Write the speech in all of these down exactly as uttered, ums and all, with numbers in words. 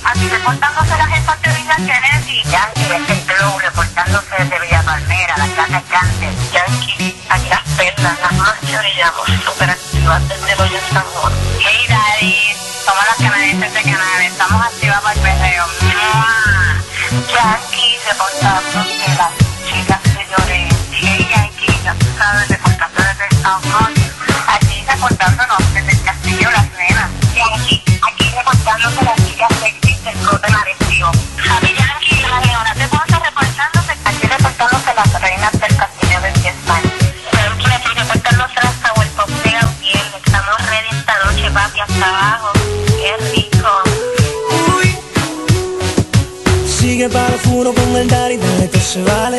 Aquí reportándose la jefa de Villa Kennedy. Yankee, este es Flow, reportándose desde Villa Palmera, la casa Cáncer. Yankee, aquí las perlas, las más que brillamos, súper activas desde el hoyo en San Juan. Hey, Daddy, somos las que me dicen de canal, estamos activas para el perreo. Yankee, reportándose las chicas de Lloré. Hey, Yankee, ya tú sabes, reportando desde San Juan. Aquí reportándonos desde el Castillo Las Nenas. Yankee, aquí reportándose las chicas sexys del Club de Marecido. Javi Yankee, la Leona de Ponce reportándose. Aquí reportándose las reinas del Castillo de Fiestal. Yankee, aquí reportándose las Tower Pop de Gautier. Estamos ready esta noche, papi, hasta abajo. Qué rico. Uy. Sigue para el furo con el daddy, dale que se vale.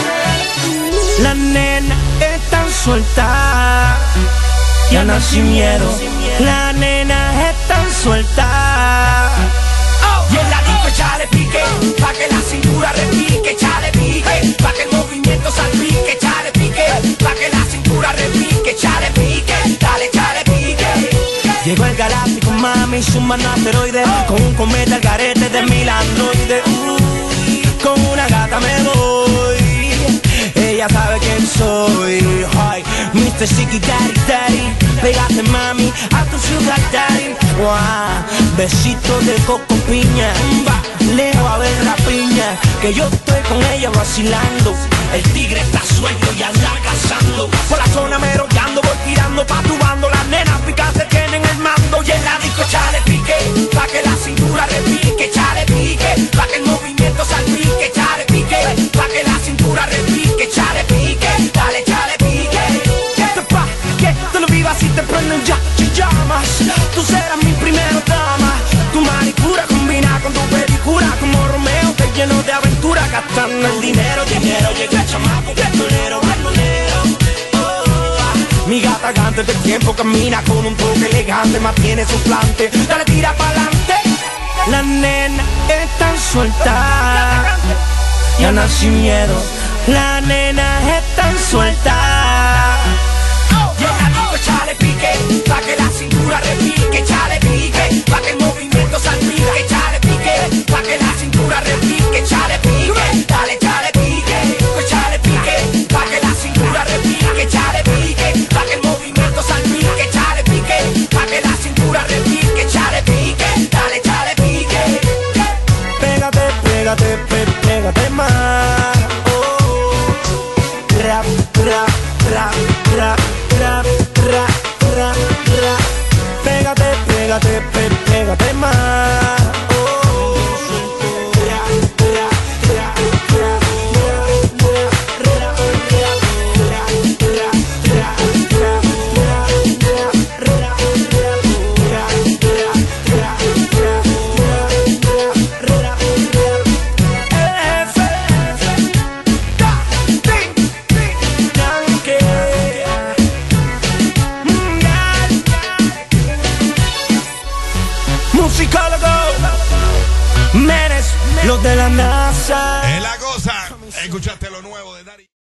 Las nenas están sueltas, ya no sin miedo. Las nenas están sueltas. Y en la disco echale pique, pa' que la cintura repique, echale pique, pa' que el movimiento salpique, echale pique, pa' que la cintura repique, echale pique, dale, echale pique. Llegó el galáctico, mami, su mano asteroide, con un cometa al garete de mil androides. Uy, con una gata me voy, ella sabe quién soy. Ay, mister Siki Daddy Daddy, pégate mami a tu sugar daddy. Wow, besito de coco piña, va, leo a ver la piña, que yo estoy con ella vacilando. El tigre está suelto y anda cazando, Por la zona merodeando, voy tirando pa' tu bando. Las nenas picantes tienen el mando. y en la disco echale pique, pa' que la cintura repique, echale pique, pa' que el movimiento salpique, echale pique, pa' que la cintura repique, echale pique, dale, echale pique. Esto pa' que tú lo vivas y te prenden ya, te llamas. Tú serás mi primera dama. Tu manicura combina con tu pedicura, como Romeo te lleno de aventura, gastando el dinero, dinero. Llega el chamaco, pistolero, bandolero. Oh, mi gata gante del tiempo camina con un toque elegante, mantiene su plante, dale tira pa'lante. Las nenas están sueltas, ya no sin miedo. Las nenas están sueltas. Y en la disco echale pique, pa' que la cintura repique, echale pique, pa' que el movimiento salpique, echale pique, pa' que la cintura repique, echale pique, dale, echale pique, echale pique, pa' que la cintura repique, echale pique, pa' que el movimiento salpique, echale pique, pa' que la cintura repique, echale pique, dale, echale pique. Pégate, pégate, pe, pégate más. Oh, rap, rap, rap, rap, rap, rap, rap, rap. Pégate, pégate, pe, pégate más. Oh, rap, rap, rap, rap, rap, rap, rap, rap, rap, rap, musicólogo, menes, los de la NASA. Es la cosa. Escuchaste lo nuevo de Daddy.